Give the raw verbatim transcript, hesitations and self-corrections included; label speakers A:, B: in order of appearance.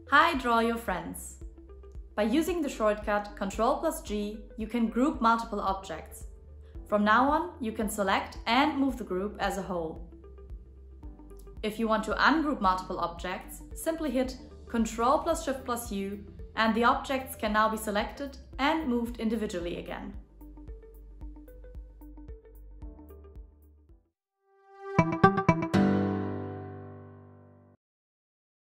A: Hi, draw your friends. By using the shortcut Ctrl plus G, you can group multiple objects. From now on, you can select and move the group as a whole. If you want to ungroup multiple objects, simply hit Ctrl plus Shift plus U and the objects can now be selected and moved individually again.